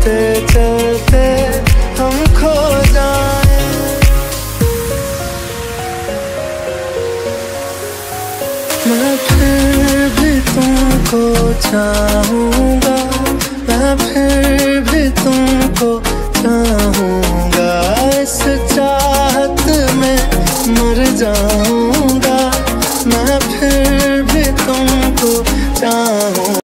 चलते चलते हम खो जाएं। मैं फिर भी तुमको चाहूँगा, मैं फिर भी तुमको चाहूँगा, इस चाहत में मर जाऊँगा। मैं फिर भी तुमको चाहूँगा।